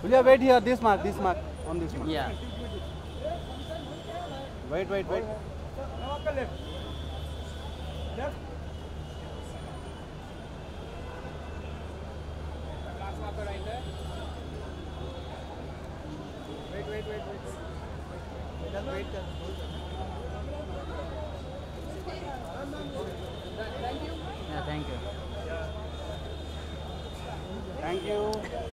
Will you wait here? This mark, on this mark. Yeah. Wait. Yeah, thank you. Thank you.